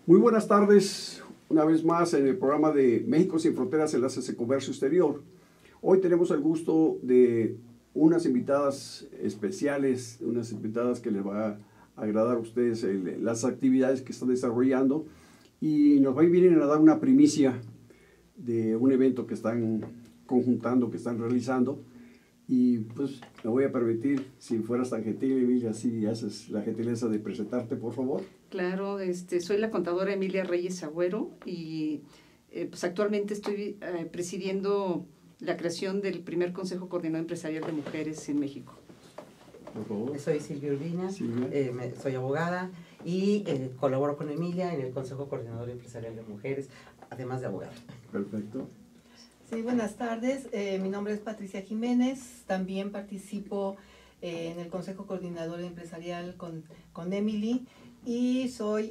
Muy buenas tardes, una vez más en el programa de México Sin Fronteras, Enlaces de Comercio Exterior. Hoy tenemos el gusto de unas invitadas especiales, unas invitadas que les va a agradar a ustedes las actividades que están desarrollando, y nos vienen a dar una primicia de un evento que están conjuntando, que están realizando. Y pues me voy a permitir, si fueras tan gentil, Emilia, si haces la gentileza de presentarte, por favor. Claro, soy la contadora Emilia Reyes Agüero y pues actualmente estoy presidiendo la creación del primer Consejo Coordinador Empresarial de Mujeres en México. Por favor. Soy Silvia Urbina, soy abogada y colaboro con Emilia en el Consejo Coordinador Empresarial de Mujeres, además de abogada. Perfecto. Sí, buenas tardes. Mi nombre es Patricia Jiménez. También participo en el Consejo Coordinador Empresarial con Emily y soy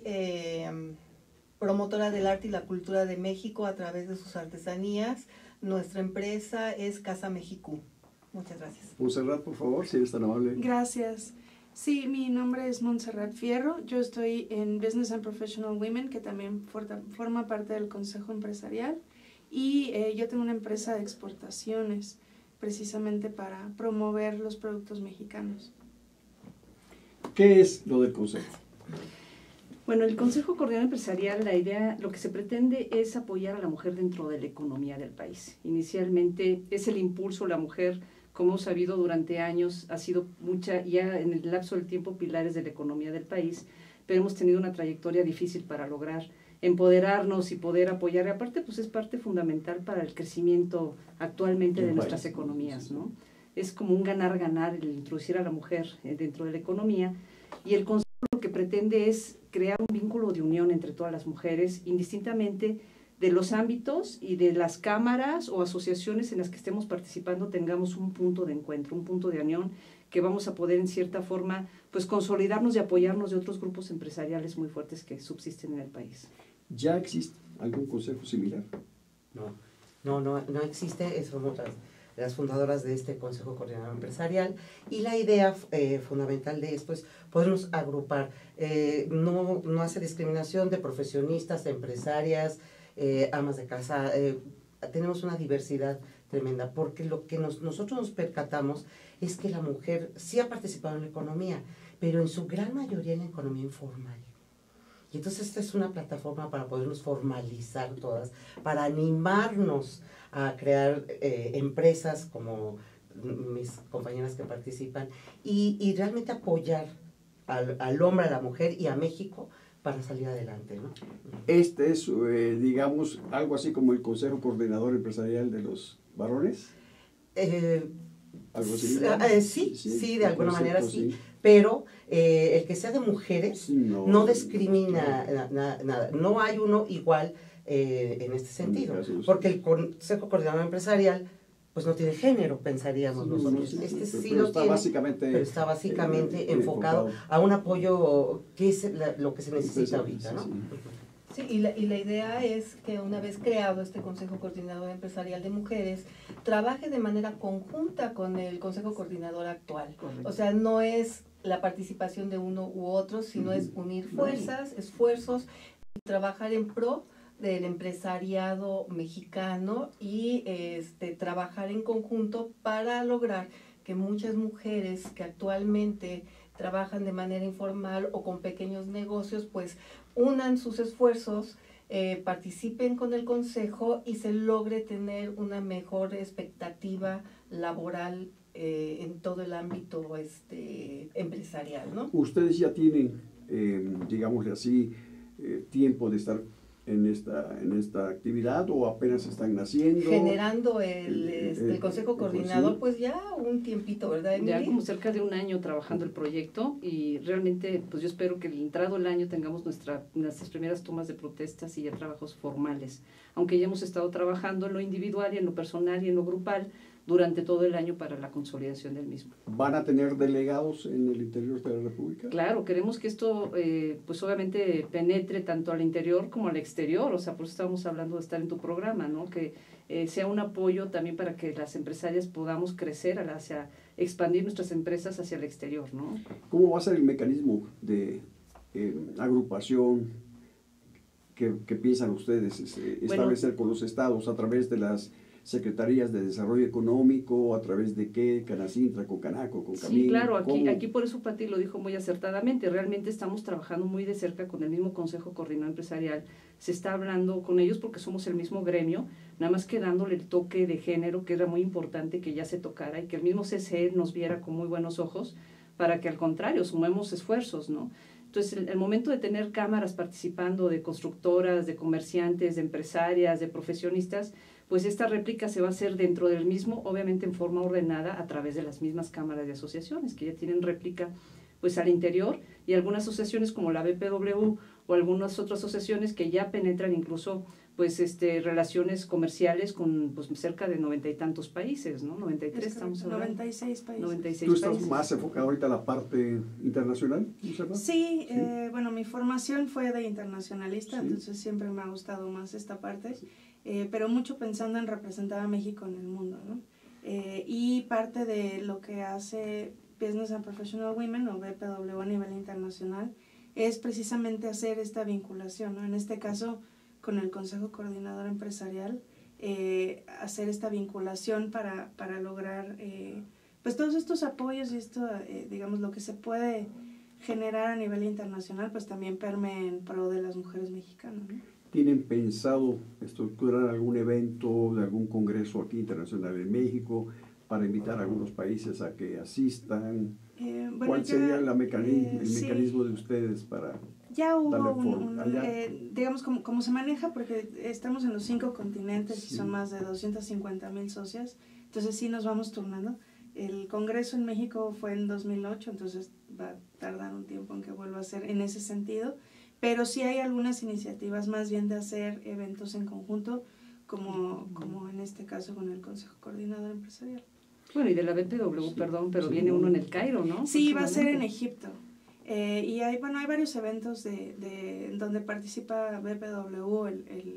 promotora del arte y la cultura de México a través de sus artesanías. Nuestra empresa es Casa México. Muchas gracias. Montserrat, por favor, si eres tan amable. Gracias. Sí, mi nombre es Montserrat Fierro. Yo estoy en Business and Professional Women, que también forma parte del Consejo Empresarial. Y yo tengo una empresa de exportaciones, precisamente para promover los productos mexicanos. ¿Qué es lo del Consejo? Bueno, el Consejo Coordinador Empresarial, la idea, lo que se pretende es apoyar a la mujer dentro de la economía del país. Inicialmente es el impulso, la mujer, como hemos sabido durante años, ha sido ya en el lapso del tiempo, pilares de la economía del país, pero hemos tenido una trayectoria difícil para lograr empoderarnos y poder apoyar, y aparte pues es parte fundamental para el crecimiento actualmente de nuestras economías, ¿no? Es como un ganar-ganar el introducir a la mujer dentro de la economía, y el Consejo lo que pretende es crear un vínculo de unión entre todas las mujeres, indistintamente de los ámbitos y de las cámaras o asociaciones en las que estemos participando, tengamos un punto de encuentro, un punto de unión que vamos a poder en cierta forma pues consolidarnos y apoyarnos de otros grupos empresariales muy fuertes que subsisten en el país. ¿Ya existe algún consejo similar? No existe. Somos las fundadoras de este Consejo Coordinador Empresarial, y la idea fundamental de esto es podernos agrupar, no hace discriminación de profesionistas, empresarias, amas de casa. Tenemos una diversidad tremenda, porque lo que nosotros nos percatamos es que la mujer sí ha participado en la economía, pero en su gran mayoría en la economía informal. Y entonces esta es una plataforma para podernos formalizar todas, para animarnos a crear empresas como mis compañeras que participan, y realmente apoyar al hombre, a la mujer y a México para salir adelante, ¿no? Este es, digamos, algo así como el Consejo Coordinador Empresarial de los varones. ¿Algo así? Sí, de alguna manera sí. Pero el que sea de mujeres no discrimina nada. No hay uno igual en este sentido. Porque el Consejo Coordinador Empresarial pues no tiene género, pensaríamos nosotros. Este sí lo tiene, pero está básicamente enfocado a un apoyo que es lo que se necesita ahorita, ¿no? Sí, y la idea es que una vez creado este Consejo Coordinador Empresarial de Mujeres, trabaje de manera conjunta con el Consejo Coordinador actual. Correcto. O sea, no es la participación de uno u otro, sino es unir fuerzas, esfuerzos, y trabajar en pro del empresariado mexicano, y trabajar en conjunto para lograr que muchas mujeres que actualmente trabajan de manera informal o con pequeños negocios, pues unan sus esfuerzos, participen con el consejo y se logre tener una mejor expectativa laboral en todo el ámbito empresarial, ¿no? Ustedes ya tienen, digámosle así, tiempo de estar en esta actividad, o apenas están naciendo. Generando el Consejo Coordinador, pues ya un tiempito, ¿verdad, Emily? Ya como cerca de un año trabajando el proyecto, y realmente pues yo espero que entrado el año tengamos nuestras primeras tomas de protestas y ya trabajos formales, aunque ya hemos estado trabajando en lo individual y en lo personal y en lo grupal durante todo el año para la consolidación del mismo. ¿Van a tener delegados en el interior de la República? Claro, queremos que esto pues obviamente penetre tanto al interior como al exterior, o sea, por eso estamos hablando de estar en tu programa, ¿no? Que sea un apoyo también para que las empresarias podamos crecer hacia expandir nuestras empresas hacia el exterior, ¿no? ¿Cómo va a ser el mecanismo de agrupación ¿Qué piensan ustedes? Establecer con los estados a través de las secretarías de desarrollo económico, a través de qué, Canacintra, con Canaco, con Camín. Sí, claro, aquí por eso Pati lo dijo muy acertadamente. Realmente estamos trabajando muy de cerca con el mismo Consejo Coordinador Empresarial. Se está hablando con ellos porque somos el mismo gremio, nada más que dándole el toque de género, que era muy importante que ya se tocara y que el mismo CCE nos viera con muy buenos ojos para que al contrario sumemos esfuerzos, ¿no? Entonces, el momento de tener cámaras participando de constructoras, de comerciantes, de empresarias, de profesionistas, pues esta réplica se va a hacer dentro del mismo, obviamente en forma ordenada a través de las mismas cámaras de asociaciones que ya tienen réplica pues al interior, y algunas asociaciones como la BPW o algunas otras asociaciones que ya penetran incluso pues relaciones comerciales con pues cerca de 90 y tantos países, ¿no? 93 estamos hablando. 96 países. 96 ¿Tú estás países. más enfocado ahorita a la parte internacional, Monserrat? Sí, bueno, mi formación fue de internacionalista, Sí. entonces siempre me ha gustado más esta parte, pero mucho pensando en representar a México en el mundo, ¿no? Y parte de lo que hace Business and Professional Women, o BPW a nivel internacional, es precisamente hacer esta vinculación, ¿no? En este caso, con el Consejo Coordinador Empresarial, hacer esta vinculación para lograr pues todos estos apoyos y esto, digamos, lo que se puede generar a nivel internacional, pues también permea en pro de las mujeres mexicanas, ¿no? ¿Tienen pensado estructurar algún evento de algún congreso aquí internacional en México para invitar a algunos países a que asistan? Bueno, ¿Cuál sería el sí. mecanismo de ustedes para Ya hubo darle forma? digamos, como se maneja, porque estamos en los 5 continentes Sí. y son más de 250,000 socias, entonces sí nos vamos turnando. El congreso en México fue en 2008, entonces va a tardar un tiempo en que vuelva a ser en ese sentido, pero sí hay algunas iniciativas más bien de hacer eventos en conjunto, como en este caso con el Consejo Coordinador Empresarial. Bueno, y de la BPW, Sí. perdón, pero Sí. viene uno en el Cairo, ¿no? Sí, va a ser en Próximamente. Egipto. Y hay varios eventos en donde participa BPW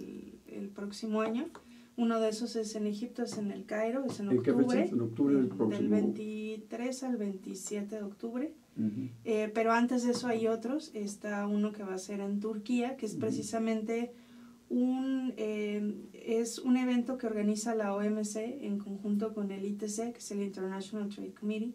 el próximo año. Uno de esos es en Egipto, es en el Cairo, es en ¿En qué octubre. fecha? En octubre del próximo. Del 23 al 27 de octubre. Ujú. Pero antes de eso hay otros. Está uno que va a ser en Turquía, que es Ujú. precisamente es un evento que organiza la OMC en conjunto con el ITC, que es el International Trade Committee,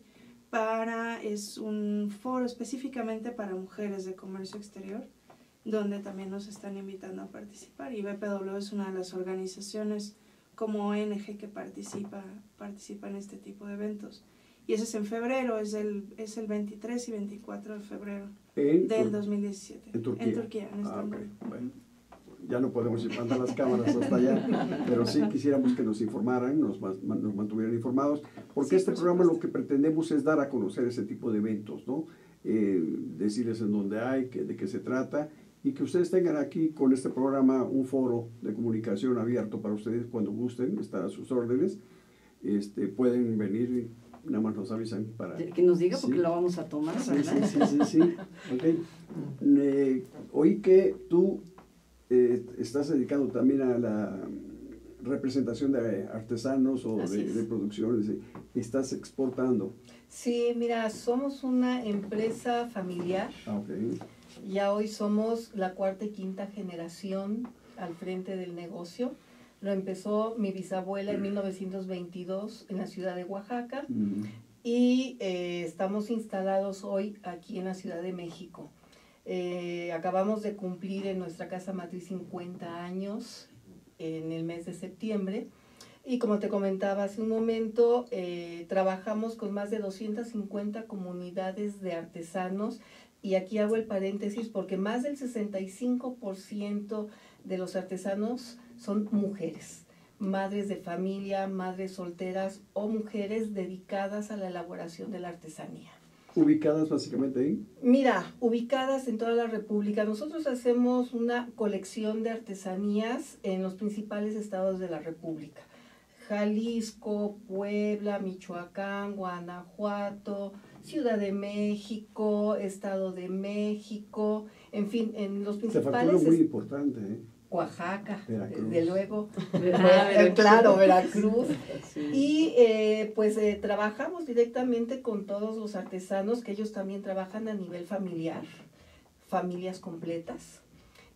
es un foro específicamente para mujeres de comercio exterior, donde también nos están invitando a participar, y BPW es una de las organizaciones como ONG que participa en este tipo de eventos. Y ese es en febrero, es el 23 y 24 de febrero del 2017. En Turquía. En Turquía, en Estambul. Ok, bueno. Ya no podemos ir mandar las cámaras hasta allá, pero sí quisiéramos que nos informaran, nos mantuvieran informados, porque Sí, este por programa supuesto. lo que pretendemos es dar a conocer ese tipo de eventos, ¿no? Decirles en dónde hay, de qué se trata, y que ustedes tengan aquí con este programa un foro de comunicación abierto para ustedes cuando gusten, está a sus órdenes. Pueden venir, nada más nos avisan para... Que nos diga porque Sí. lo vamos a tomar, Sí, ¿verdad? sí. Okay. Oí que tú estás dedicado también a la representación de artesanos o Así es. de producciones. Estás exportando. Sí, mira, somos una empresa familiar. Okay. Ya hoy somos la 4ª y 5ª generación al frente del negocio. Lo empezó mi bisabuela en 1922 en la ciudad de Oaxaca y estamos instalados hoy aquí en la Ciudad de México. Acabamos de cumplir en nuestra casa matriz 50 años en el mes de septiembre. Y como te comentaba hace un momento, trabajamos con más de 250 comunidades de artesanos. Y aquí hago el paréntesis porque más del 65% de los artesanos son mujeres, madres de familia, madres solteras o mujeres dedicadas a la elaboración de la artesanía. ¿Ubicadas básicamente ahí? Mira, ubicadas en toda la República. Nosotros hacemos una colección de artesanías en los principales estados de la República. Jalisco, Puebla, Michoacán, Guanajuato, Ciudad de México, Estado de México, en fin, en los Te factura principales... muy importante, ¿eh? Oaxaca, Veracruz. desde luego. Veracruz. Claro, Veracruz. Sí. Y trabajamos directamente con todos los artesanos, que ellos también trabajan a nivel familiar, familias completas.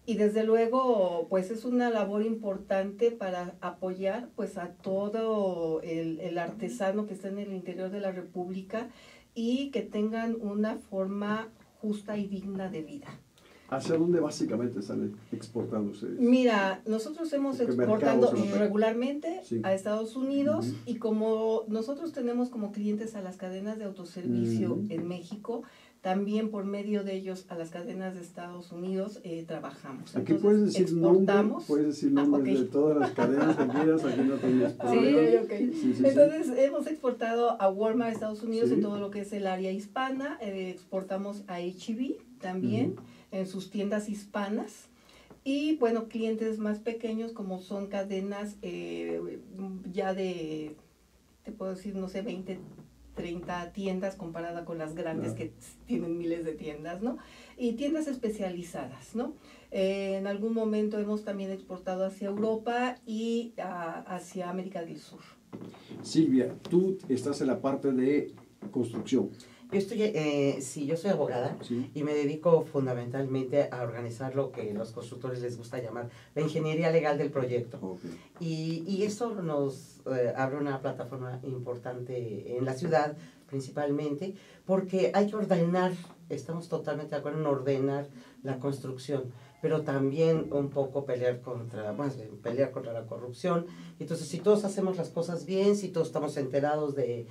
Y desde luego, pues es una labor importante para apoyar pues a todo el artesano que está en el interior de la República y que tengan una forma justa y digna de vida. ¿Hacia dónde básicamente están exportando ustedes? Mira, nosotros hemos ¿Qué exportado mercados son? regularmente Sí. a Estados Unidos Ujú. y como nosotros tenemos como clientes a las cadenas de autoservicio Ujú. en México, también por medio de ellos a las cadenas de Estados Unidos trabajamos. Aquí Entonces, puedes decir nombres, exportamos. puedes decir nombres ok. de todas las cadenas que quieras, aquí no tienes problema. Ok, ok. Sí, sí, sí. Entonces hemos exportado a Walmart, Estados Unidos, Sí. en todo lo que es el área hispana, exportamos a H-E-B también, en sus tiendas hispanas, y bueno, clientes más pequeños como son cadenas ya de, te puedo decir, no sé, 20, 30 tiendas comparada con las grandes Claro. que tienen miles de tiendas, ¿no? Y tiendas especializadas, ¿no? En algún momento hemos también exportado hacia Europa y hacia América del Sur. Silvia, tú estás en la parte de construcción. Yo estoy, sí, yo soy abogada ¿Sí? y me dedico fundamentalmente a organizar lo que los constructores les gusta llamar la ingeniería legal del proyecto. Ok. Y esto nos abre una plataforma importante en la ciudad, principalmente, porque hay que ordenar, estamos totalmente de acuerdo en ordenar la construcción, pero también un poco pelear contra la corrupción. Entonces, si todos hacemos las cosas bien, si todos estamos enterados del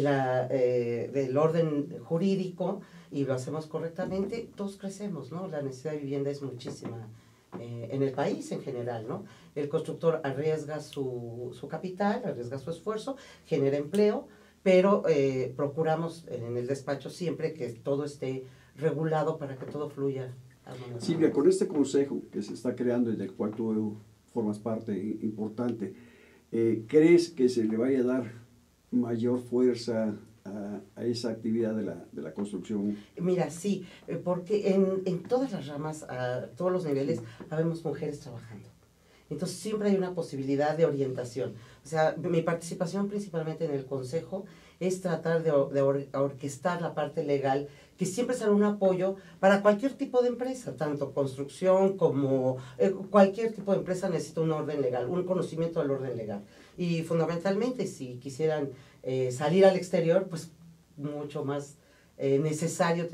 orden jurídico y lo hacemos correctamente, todos crecemos, ¿no? La necesidad de vivienda es muchísima en el país en general, ¿no? El constructor arriesga su capital, arriesga su esfuerzo, genera empleo, pero procuramos en el despacho siempre que todo esté regulado para que todo fluya. Silvia, con este consejo que se está creando y del cual tú formas parte importante, ¿crees que se le vaya a dar mayor fuerza a esa actividad de la construcción? Mira, sí, porque en todas las ramas, a todos los niveles, habemos mujeres trabajando. Entonces siempre hay una posibilidad de orientación. O sea, mi participación principalmente en el consejo es tratar de orquestar la parte legal, que siempre será un apoyo para cualquier tipo de empresa, tanto construcción como cualquier tipo de empresa necesita un orden legal, un conocimiento del orden legal. Y fundamentalmente, si quisieran salir al exterior, pues mucho más necesario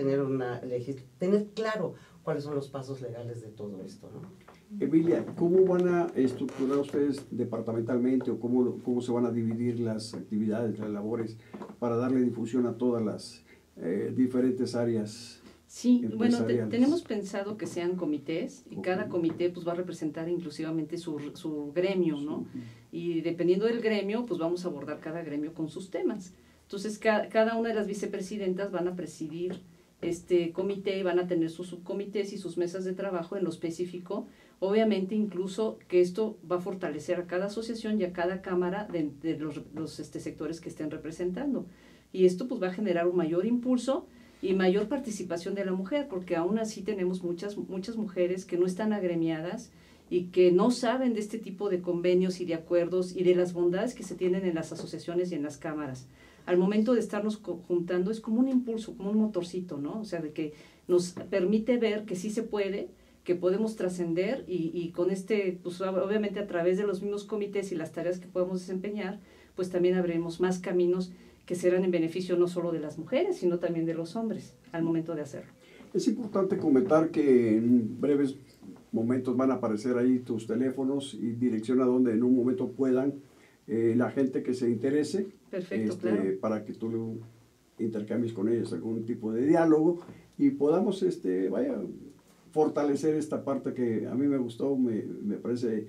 tener claro cuáles son los pasos legales de todo esto, ¿no? Emilia, ¿cómo van a estructurar ustedes departamentalmente o cómo se van a dividir las actividades, las labores para darle difusión a todas las diferentes áreas? Sí, bueno, empresariales? tenemos pensado que sean comités y cada comité pues va a representar inclusivamente su gremio, ¿no? Y dependiendo del gremio, pues vamos a abordar cada gremio con sus temas. Entonces, cada una de las vicepresidentas van a presidir este comité y van a tener sus subcomités y sus mesas de trabajo en lo específico. Obviamente, incluso que esto va a fortalecer a cada asociación y a cada cámara de los sectores que estén representando. Y esto pues va a generar un mayor impulso y mayor participación de la mujer, porque aún así tenemos muchas mujeres que no están agremiadas y que no saben de este tipo de convenios y de acuerdos y de las bondades que se tienen en las asociaciones y en las cámaras. Al momento de estarnos juntando es como un impulso, como un motorcito, ¿no? O sea, de que nos permite ver que sí se puede, que podemos trascender y con pues obviamente a través de los mismos comités y las tareas que podemos desempeñar, pues también abriremos más caminos que serán en beneficio no solo de las mujeres, sino también de los hombres al momento de hacerlo. Es importante comentar que en breves momentos van a aparecer ahí tus teléfonos y dirección a donde en un momento puedan la gente que se interese. Perfecto, claro. Para que tú intercambies con ellos algún tipo de diálogo y podamos fortalecer esta parte que a mí me gustó, me parece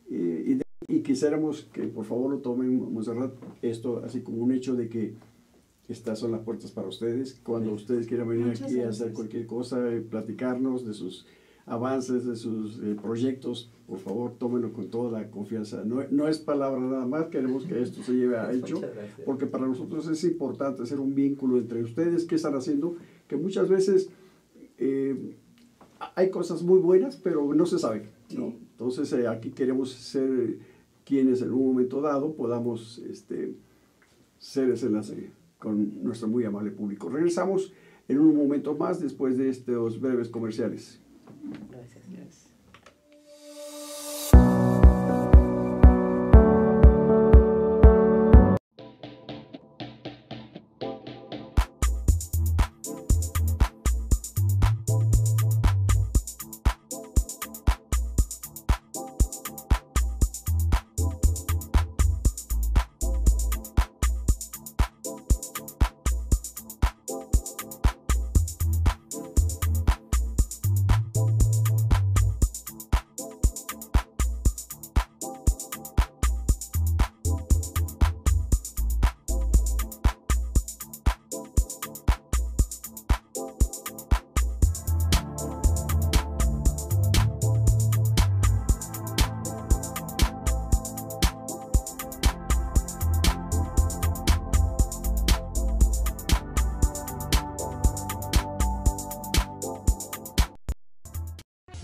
y quisiéramos que por favor lo tomen, Montserrat, esto así como un hecho de que estas son las puertas para ustedes. Cuando ustedes quieran venir Muchas aquí a gracias. hacer cualquier cosa, platicarnos de sus avances, de sus proyectos, por favor, tómenlo con toda la confianza. No es palabra nada más, queremos que esto se lleve a hecho, Muchas gracias. porque para nosotros es importante hacer un vínculo entre ustedes, qué están haciendo, que muchas veces hay cosas muy buenas, pero no se sabe, ¿no? Entonces, aquí queremos ser quienes en un momento dado podamos ser ese enlace con nuestro muy amable público. Regresamos en un momento más después de estos breves comerciales. Gracias. Gracias.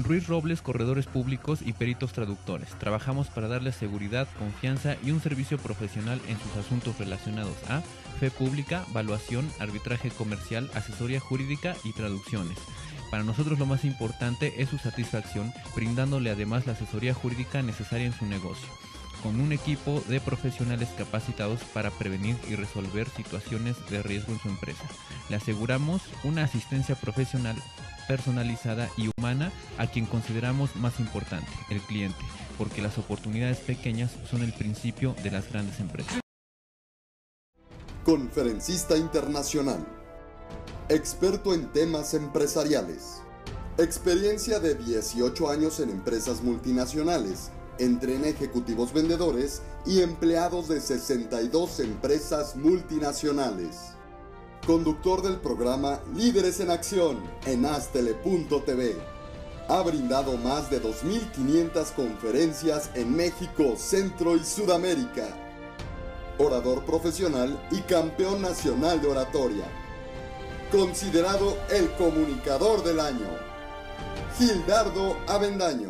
Ruiz Robles, corredores públicos y peritos traductores. Trabajamos para darles seguridad, confianza y un servicio profesional en sus asuntos relacionados a fe pública, valuación, arbitraje comercial, asesoría jurídica y traducciones. Para nosotros lo más importante es su satisfacción, brindándole además la asesoría jurídica necesaria en su negocio, con un equipo de profesionales capacitados para prevenir y resolver situaciones de riesgo en su empresa. Le aseguramos una asistencia profesional personalizada y humana a quien consideramos más importante, el cliente, porque las oportunidades pequeñas son el principio de las grandes empresas. Conferencista internacional, experto en temas empresariales, experiencia de 18 años en empresas multinacionales, entrena ejecutivos vendedores y empleados de 62 empresas multinacionales. Conductor del programa Líderes en Acción en Astele.tv. Ha brindado más de 2.500 conferencias en México, Centro y Sudamérica. Orador profesional y campeón nacional de oratoria. Considerado el comunicador del año. Gildardo Avendaño.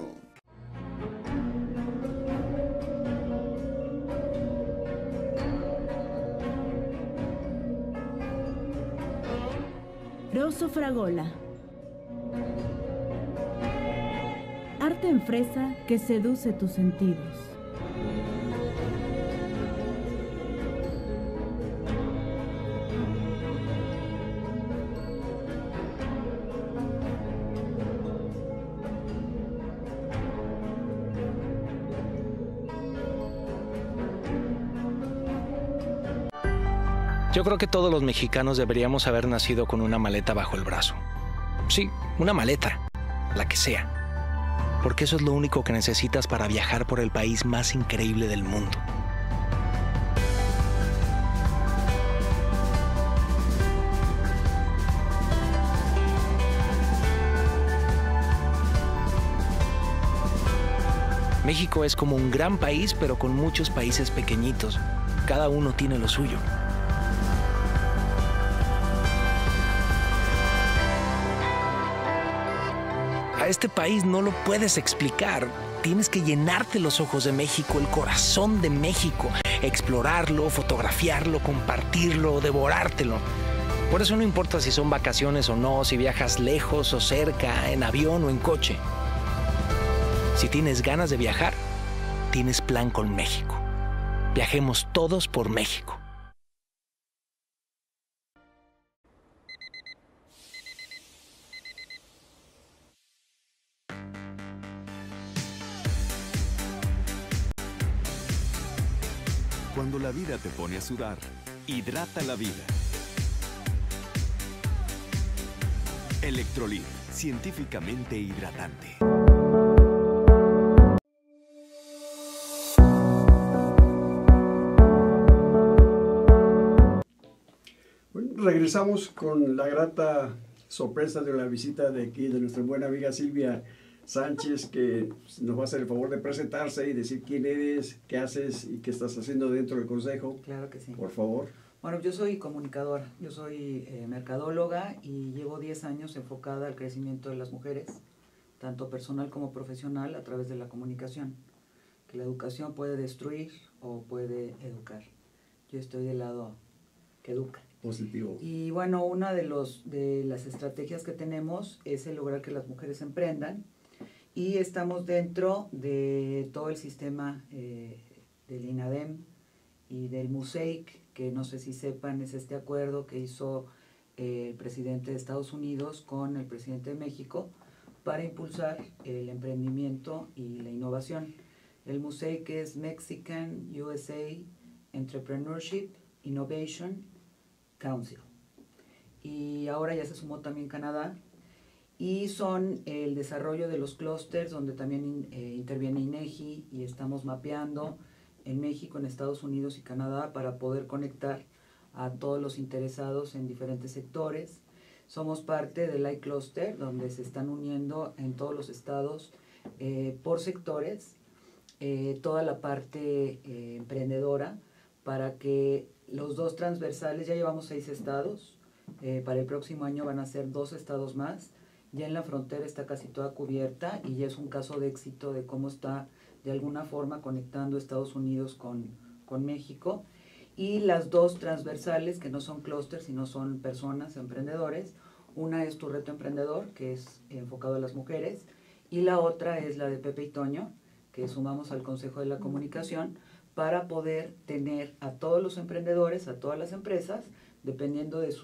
Rosso Fragola. Arte en fresa que seduce tus sentidos. Yo creo que todos los mexicanos deberíamos haber nacido con una maleta bajo el brazo. Sí, una maleta, la que sea. Porque eso es lo único que necesitas para viajar por el país más increíble del mundo. México es como un gran país, pero con muchos países pequeñitos. Cada uno tiene lo suyo. A este país no lo puedes explicar. Tienes que llenarte los ojos de México, el corazón de México, explorarlo, fotografiarlo, compartirlo, devorártelo. Por eso no importa si son vacaciones o no, si viajas lejos o cerca, en avión o en coche. Si tienes ganas de viajar, tienes plan con México. Viajemos todos por México. Cuando la vida te pone a sudar, hidrata la vida. Electrolit, científicamente hidratante. Bueno, regresamos con la grata sorpresa de la visita de aquí de nuestra buena amiga Silvia Sánchez, que nos va a hacer el favor de presentarse y decir quién eres, qué haces y qué estás haciendo dentro del consejo. Claro que sí. Por favor. Bueno, yo soy comunicadora, yo soy mercadóloga y llevo 10 años enfocada al crecimiento de las mujeres, tanto personal como profesional, a través de la comunicación. Que la educación puede destruir o puede educar. Yo estoy del lado que educa. Positivo. Y bueno, una de las estrategias que tenemos es el lograr que las mujeres emprendan. Y estamos dentro de todo el sistema del INADEM y del MUSEIC, que no sé si sepan, es este acuerdo que hizo el presidente de Estados Unidos con el presidente de México para impulsar el emprendimiento y la innovación. El MUSEIC es Mexican USA Entrepreneurship Innovation Council. Y ahora ya se sumó también Canadá. Y son el desarrollo de los clústeres, donde también interviene INEGI, y estamos mapeando en México, en Estados Unidos y Canadá para poder conectar a todos los interesados en diferentes sectores. Somos parte del iCluster, donde se están uniendo en todos los estados por sectores toda la parte emprendedora, para que los dos transversales, ya llevamos 6 estados, para el próximo año van a ser 2 estados más, Ya en la frontera está casi toda cubierta y ya es un caso de éxito de cómo está de alguna forma conectando Estados Unidos con México. Y las dos transversales, que no son clústeres, sino son personas, emprendedores. Una es Tu Reto Emprendedor, que es enfocado a las mujeres, y la otra es la de Pepe y Toño, que sumamos al Consejo de la Comunicación, para poder tener a todos los emprendedores, a todas las empresas, dependiendo de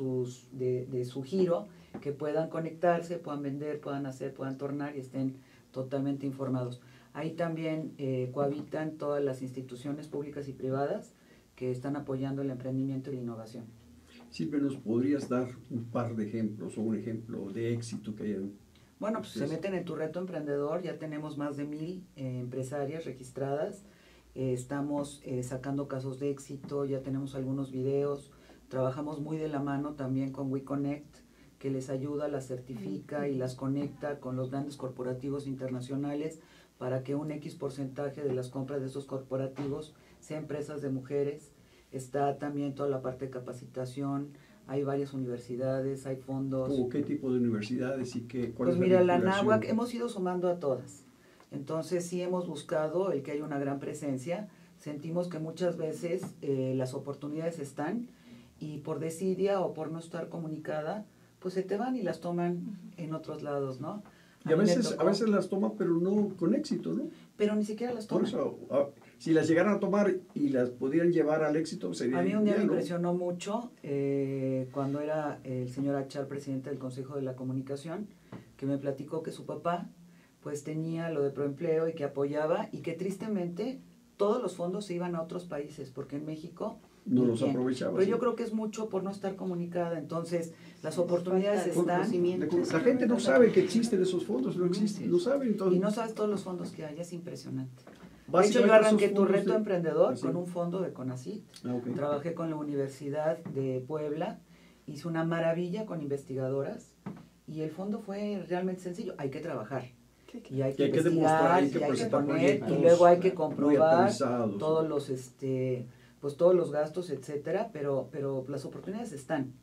su giro, que puedan conectarse, puedan vender, puedan hacer, puedan tornar y estén totalmente informados. Ahí también cohabitan todas las instituciones públicas y privadas que están apoyando el emprendimiento y la innovación. Silvia, ¿nos podrías dar un par de ejemplos o un ejemplo de éxito que hayan? Bueno, pues se meten en Tu Reto Emprendedor, ya tenemos más de 1000 empresarias registradas, estamos sacando casos de éxito, ya tenemos algunos videos, trabajamos muy de la mano también con WeConnect, que les ayuda, las certifica y las conecta con los grandes corporativos internacionales para que un X porcentaje de las compras de esos corporativos sea empresas de mujeres. Está también toda la parte de capacitación, hay varias universidades, hay fondos. ¿Cómo qué tipo de universidades y qué? Pues mira, la NAHUAC hemos ido sumando a todas. Entonces sí hemos buscado el que haya una gran presencia. Sentimos que muchas veces las oportunidades están y por desidia o por no estar comunicada, pues se te van y las toman en otros lados, ¿no? Y a veces las toman, pero no con éxito, ¿no? Pero ni siquiera las toman. Por eso, si las llegaran a tomar y las pudieran llevar al éxito, sería... A mí un día me impresionó mucho cuando era el señor Achar, presidente del Consejo de la Comunicación, que me platicó que su papá pues tenía lo de Proempleo y que apoyaba y que tristemente todos los fondos se iban a otros países, porque en México... No los aprovechaba. Pero yo creo que es mucho por no estar comunicada, entonces las oportunidades están. La gente no sabe que existen esos fondos, no existen, no saben. Entonces, y no sabes todos los fondos que hay, es impresionante. De hecho, yo arranqué Tu Reto Emprendedor con un fondo de CONACYT, trabajé con la Universidad de Puebla, hice una maravilla con investigadoras y el fondo fue realmente sencillo, hay que trabajar. Y hay que demostrar, hay que presentar proyectos, y luego hay que comprobar todos los pues todos los gastos, etcétera, pero las oportunidades están.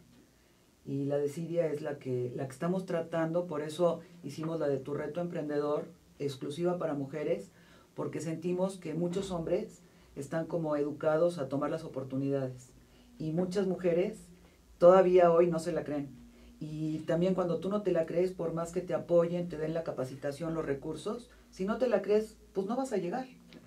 Y la desidia es la que estamos tratando, por eso hicimos la de Tu Reto Emprendedor, exclusiva para mujeres, porque sentimos que muchos hombres están como educados a tomar las oportunidades. Y muchas mujeres todavía hoy no se la creen. Y también cuando tú no te la crees, por más que te apoyen, te den la capacitación, los recursos, si no te la crees, pues no vas a llegar.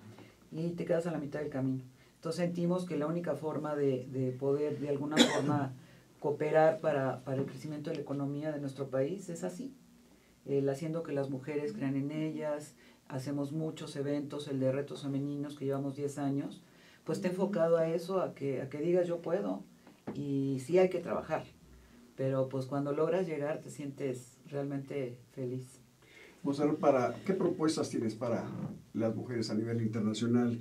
Y te quedas a la mitad del camino. Entonces sentimos que la única forma de poder de alguna forma cooperar para el crecimiento de la economía de nuestro país es así, haciendo que las mujeres crean en ellas. Hacemos muchos eventos, el de retos femeninos que llevamos 10 años, pues está enfocado a eso, a que digas yo puedo, y sí hay que trabajar, pero pues cuando logras llegar te sientes realmente feliz. Monserrat, ¿qué propuestas tienes para las mujeres a nivel internacional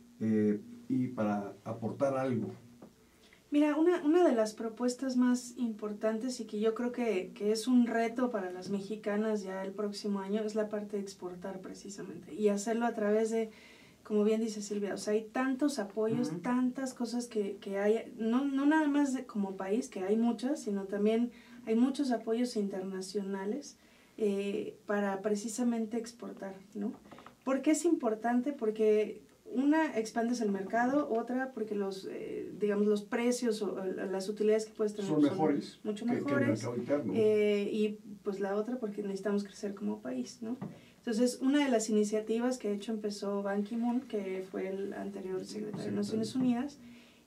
y para aportar algo? Mira, una de las propuestas más importantes y que yo creo que es un reto para las mexicanas ya el próximo año es la parte de exportar precisamente y hacerlo a través de, como bien dice Silvia, o sea, hay tantos apoyos, tantas cosas que hay, no nada más como país, que hay muchas, sino también hay muchos apoyos internacionales para precisamente exportar, ¿no? ¿Por qué es importante? Porque una, expandes el mercado, otra porque los precios o las utilidades que puedes tener son mejores, mucho mejores, que el mercado interno. Y pues la otra porque necesitamos crecer como país, ¿no? Entonces, una de las iniciativas que de hecho empezó Ban Ki-moon, que fue el anterior secretario de Naciones Unidas,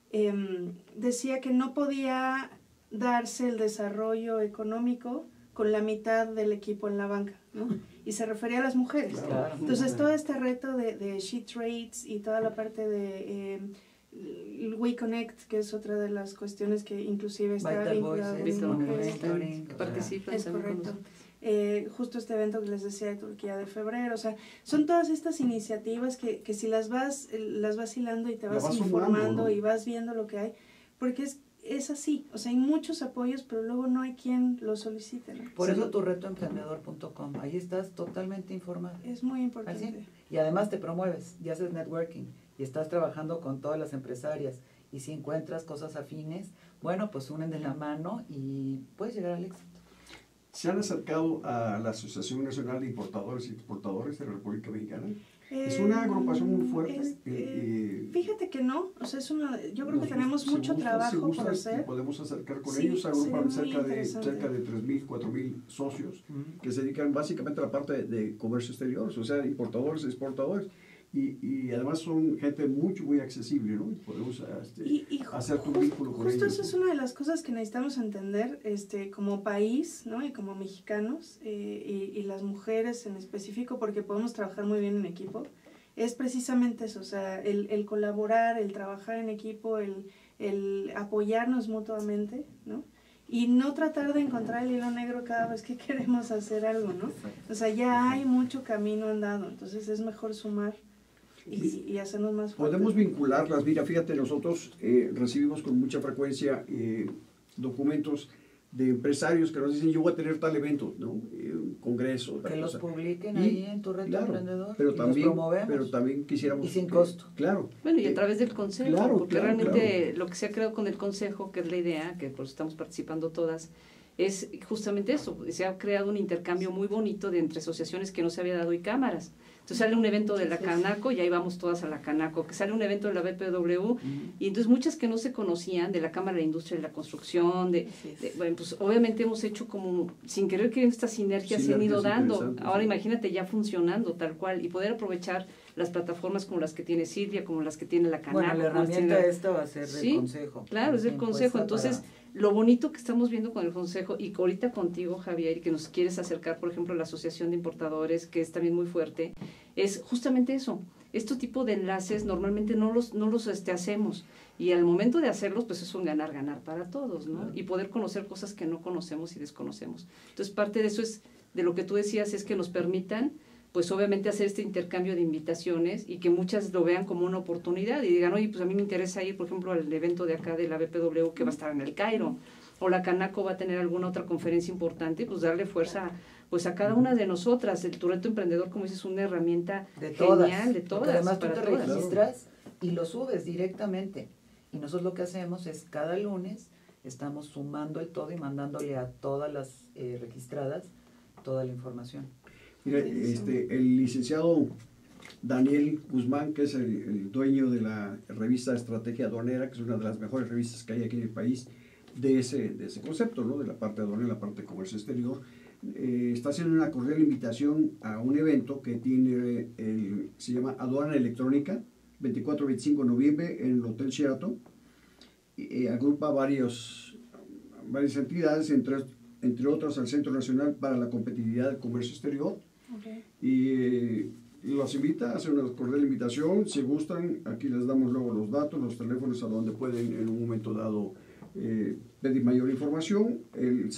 decía que no podía darse el desarrollo económico con la mitad del equipo en la banca, ¿no? Y se refería a las mujeres. Claro. Entonces, todo este reto de She Trades y toda la parte de WeConnect, que es otra de las cuestiones que inclusive está vinculada con mujeres que participan. Es correcto. Justo este evento que les decía de Turquía de febrero, o sea, son todas estas iniciativas que si las vas hilando y te vas informando, sumando, ¿no? Y vas viendo lo que hay, porque es así, o sea, hay muchos apoyos, pero luego no hay quien los solicite, ¿no? Por eso turretoemprendedor.com, ahí estás totalmente informado. Es muy importante. Y además te promueves, y haces networking, y estás trabajando con todas las empresarias, y si encuentras cosas afines, bueno, pues unen de la mano y puedes llegar al éxito. ¿Se han acercado a la Asociación Nacional de Importadores y Exportadores de la República Mexicana? Es una agrupación muy fuerte. Fíjate que no, o sea, yo creo que tenemos mucho trabajo por hacer. Podemos acercar con ellos, agrupan cerca de 3.000, 4.000 socios que se dedican básicamente a la parte de comercio exterior, o sea, importadores, exportadores. Y además son gente muy accesible, ¿no? Podemos hacer un vínculo con ellos. Justo eso es una de las cosas que necesitamos entender como país, ¿no? Y como mexicanos, y las mujeres en específico, porque podemos trabajar muy bien en equipo, es precisamente eso, o sea, el colaborar, el trabajar en equipo, el apoyarnos mutuamente, ¿no? Y no tratar de encontrar el hilo negro cada vez que queremos hacer algo, ¿no? O sea, ya hay mucho camino andado, entonces es mejor sumar y hacernos más fuertes. Podemos vincularlas. Mira, fíjate, nosotros recibimos con mucha frecuencia documentos de empresarios que nos dicen, yo voy a tener tal evento, ¿no? Un congreso. Que los publiquen ahí en tu Reto Emprendedor. Pero y también, los promovemos. pero también quisiéramos... Y sin costo. Claro. Bueno, y a través del consejo, porque realmente lo que se ha creado con el consejo, que es la idea, que por eso estamos participando todas, es justamente eso. Se ha creado un intercambio muy bonito de entre asociaciones que no se había dado y cámaras. Entonces sale un evento de la Canaco y ahí vamos todas a la Canaco, que sale un evento de la BPW, y entonces muchas que no se conocían, de la Cámara de Industria de la Construcción, bueno, pues obviamente hemos hecho como, sin querer que estas sinergias se han ido dando. Ahora imagínate ya funcionando tal cual, y poder aprovechar las plataformas como las que tiene Silvia, como las que tiene la Canaco. Bueno, la herramienta esta va a ser del consejo. Claro, es del consejo. Entonces, lo bonito que estamos viendo con el consejo, y ahorita contigo, Javier, y que nos quieres acercar, por ejemplo, a la Asociación de Importadores, que es también muy fuerte, es justamente eso. Este tipo de enlaces normalmente no los hacemos, y al momento de hacerlos, pues es un ganar-ganar para todos, ¿no? Y poder conocer cosas que no conocemos y desconocemos. Entonces, parte de eso es, de lo que tú decías, es que nos permitan, pues obviamente hacer este intercambio de invitaciones, y que muchas lo vean como una oportunidad y digan, oye, pues a mí me interesa ir, por ejemplo, al evento de acá de la BPW que va a estar en el Cairo, o la Canaco va a tener alguna otra conferencia importante, pues darle fuerza pues a cada una de nosotras. Tu Reto Emprendedor, como dices, es una herramienta genial de todas. Además tú te registras y lo subes directamente. Y nosotros lo que hacemos es cada lunes estamos sumando el todo y mandándole a todas las registradas toda la información. Mira, el licenciado Daniel Guzmán, que es el dueño de la revista Estrategia Aduanera, que es una de las mejores revistas que hay aquí en el país, de ese concepto, ¿no? De la parte aduanera, la parte de comercio exterior, está haciendo una cordial invitación a un evento que tiene, se llama Aduana Electrónica, 24-25 de noviembre en el Hotel Sheraton. Agrupa varias entidades, entre otras al Centro Nacional para la Competitividad del Comercio Exterior. Y los invita, hace una cordial invitación. Si gustan, aquí les damos luego los datos, los teléfonos a donde pueden en un momento dado pedir mayor información. El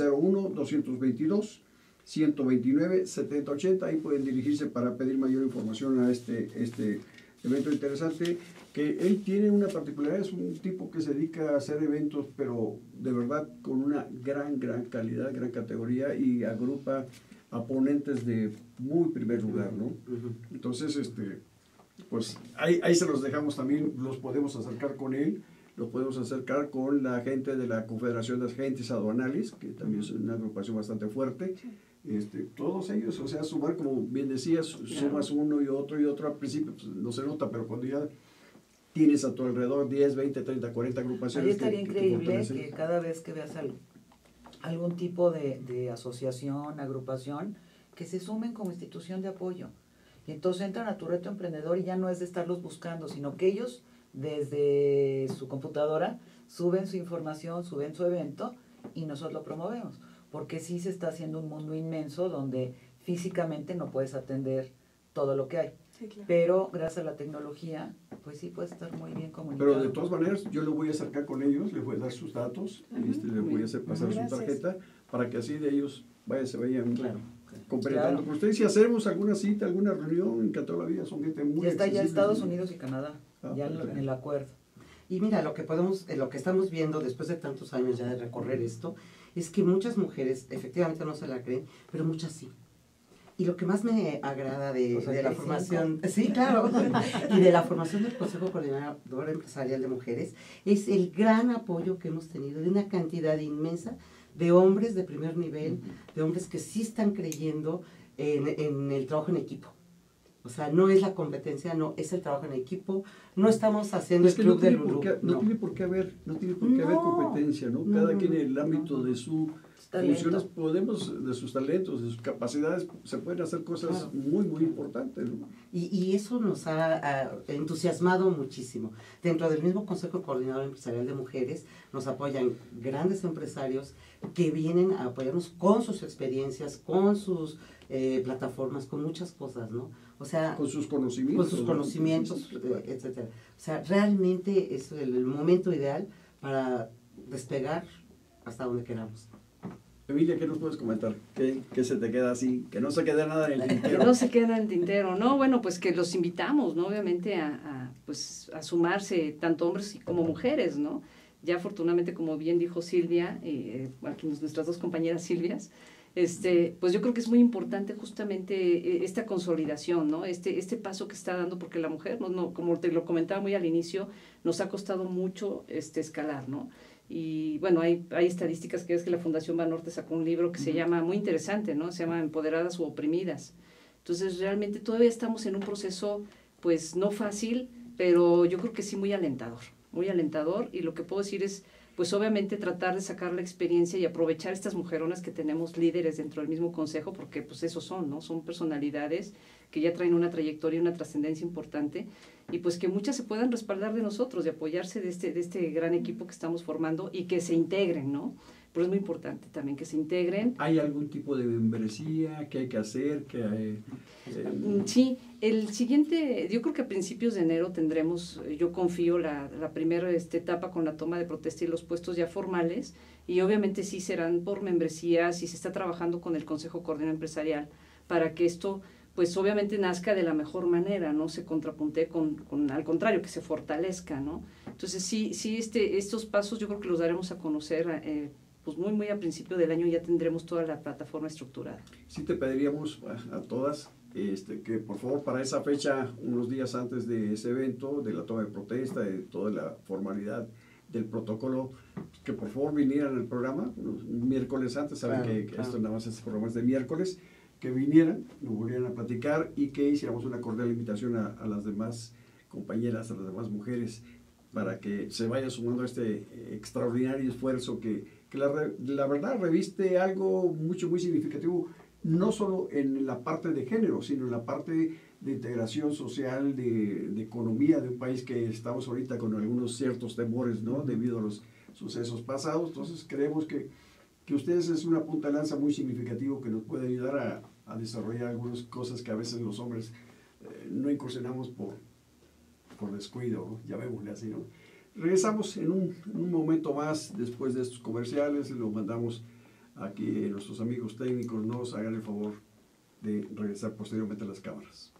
01-222-129-7080, ahí pueden dirigirse para pedir mayor información a este evento interesante, que él tiene una particularidad. Es un tipo que se dedica a hacer eventos, pero de verdad con una gran calidad, gran categoría, y agrupa a ponentes de muy primer lugar, ¿no? Entonces, pues ahí se los dejamos también, los podemos acercar con él, los podemos acercar con la gente de la Confederación de Agentes Aduanales, que también es una agrupación bastante fuerte. Todos ellos, o sea, sumar, como bien decías, sumas uno y otro, al principio pues, no se nota, pero cuando ya tienes a tu alrededor 10, 20, 30, 40 agrupaciones. Ahí estaría increíble que cada vez que veas algún tipo de asociación, agrupación, que se sumen como institución de apoyo. Y entonces entran a Tu Reto Emprendedor y ya no es de estarlos buscando, sino que ellos desde su computadora suben su información, suben su evento y nosotros lo promovemos. Porque sí se está haciendo un mundo inmenso donde físicamente no puedes atender todo lo que hay. Sí, claro. Pero gracias a la tecnología, pues sí puede estar muy bien comunicado. Pero de todas maneras, yo lo voy a acercar con ellos, les voy a dar sus datos, les voy a hacer pasar su tarjeta, para que así de ellos se vayan complementando con ustedes. Si hacemos alguna cita, alguna reunión, encantado la vida, son gente muy... Ya está ya Estados Unidos y Canadá, ya en el acuerdo. Y mira, lo que estamos viendo después de tantos años ya de recorrer esto, es que muchas mujeres efectivamente no se la creen, pero muchas sí. Y lo que más me agrada de la formación, sí, claro, y de la formación del Consejo Coordinador Empresarial de Mujeres, es el gran apoyo que hemos tenido de una cantidad inmensa de hombres de primer nivel, de hombres que sí están creyendo en el trabajo en equipo. O sea, no es la competencia, no, es el trabajo en equipo. No estamos haciendo el club del Lulú. No tiene por qué haber competencia, ¿no? Cada quien en el ámbito de sus funciones de sus talentos, de sus capacidades, se pueden hacer cosas muy, muy importantes, ¿no? Y eso nos ha entusiasmado muchísimo. Dentro del mismo Consejo Coordinador Empresarial de Mujeres nos apoyan grandes empresarios que vienen a apoyarnos con sus experiencias, con sus plataformas, con muchas cosas, ¿no? O sea, con sus conocimientos, etcétera. O sea, realmente es el momento ideal para despegar hasta donde queramos. Emilia, ¿qué nos puedes comentar? ¿Qué se te queda así? Que no se quede nada en el tintero. Que no se quede en el tintero, ¿no? Bueno, pues que los invitamos, ¿no? Obviamente a sumarse tanto hombres como mujeres, ¿no? Ya afortunadamente, como bien dijo Silvia, aquí nuestras dos compañeras Silvias, pues yo creo que es muy importante justamente esta consolidación, ¿no? Este paso que está dando, porque la mujer, como te lo comentaba muy al inicio, nos ha costado mucho escalar, ¿no? Y bueno, hay estadísticas que es que la Fundación Banorte sacó un libro que se llama, muy interesante, ¿no? Se llama Empoderadas u Oprimidas. Entonces, realmente todavía estamos en un proceso, pues, no fácil, pero yo creo que sí muy alentador, y lo que puedo decir es, pues, obviamente tratar de sacar la experiencia y aprovechar estas mujeronas que tenemos líderes dentro del mismo consejo, porque, pues, esos son, ¿no? Son personalidades que ya traen una trayectoria y una trascendencia importante, y pues que muchas se puedan respaldar de nosotros, de apoyarse de este gran equipo que estamos formando y que se integren, ¿no? Pero es muy importante también que se integren. ¿Hay algún tipo de membresía que hay que hacer? Sí, el siguiente, yo creo que a principios de enero tendremos, yo confío, la primera etapa con la toma de protesta y los puestos ya formales, y obviamente sí serán por membresías y se está trabajando con el Consejo Coordinador Empresarial para que esto, pues obviamente nazca de la mejor manera, no se contrapunte con al contrario, que se fortalezca, ¿no? Entonces sí, estos pasos yo creo que los daremos a conocer, pues muy a principio del año ya tendremos toda la plataforma estructurada. Sí te pediríamos a todas que por favor para esa fecha, unos días antes de ese evento, de la toma de protesta, de toda la formalidad del protocolo, que por favor vinieran al programa, un miércoles antes, saben que esto nada más es programas de miércoles, que vinieran, nos volvieran a platicar y que hiciéramos una cordial invitación a las demás compañeras, a las demás mujeres, para que se vaya sumando a este extraordinario esfuerzo que la verdad reviste algo muy significativo, no solo en la parte de género, sino en la parte de integración social, de economía de un país que estamos ahorita con algunos ciertos temores, ¿no? Debido a los sucesos pasados. Entonces creemos que ustedes es una punta de lanza muy significativo que nos puede ayudar a desarrollar algunas cosas que a veces los hombres no incursionamos por descuido, ¿no? Llamémosle así, ¿no? Regresamos en un momento más después de estos comerciales, lo mandamos aquí nuestros amigos técnicos, nos hagan el favor de regresar posteriormente a las cámaras.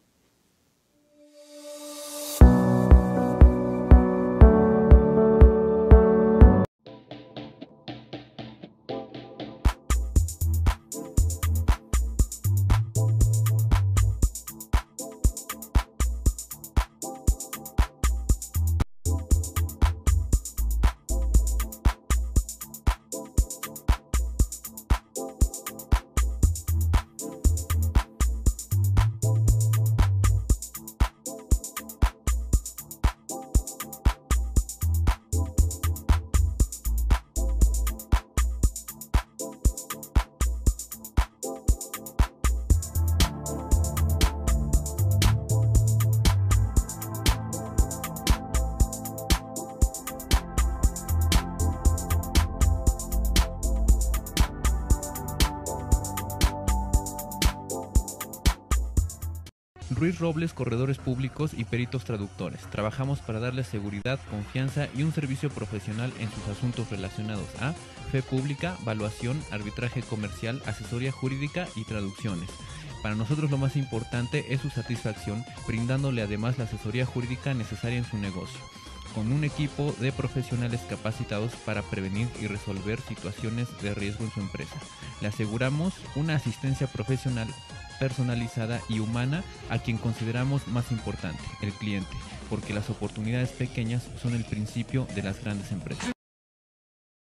Ruiz Robles, corredores públicos y peritos traductores. Trabajamos para darles seguridad, confianza y un servicio profesional en sus asuntos relacionados a fe pública, valuación, arbitraje comercial, asesoría jurídica y traducciones. Para nosotros lo más importante es su satisfacción, brindándole además la asesoría jurídica necesaria en su negocio, con un equipo de profesionales capacitados para prevenir y resolver situaciones de riesgo en su empresa. Le aseguramos una asistencia profesional personalizada y humana a quien consideramos más importante, el cliente, porque las oportunidades pequeñas son el principio de las grandes empresas.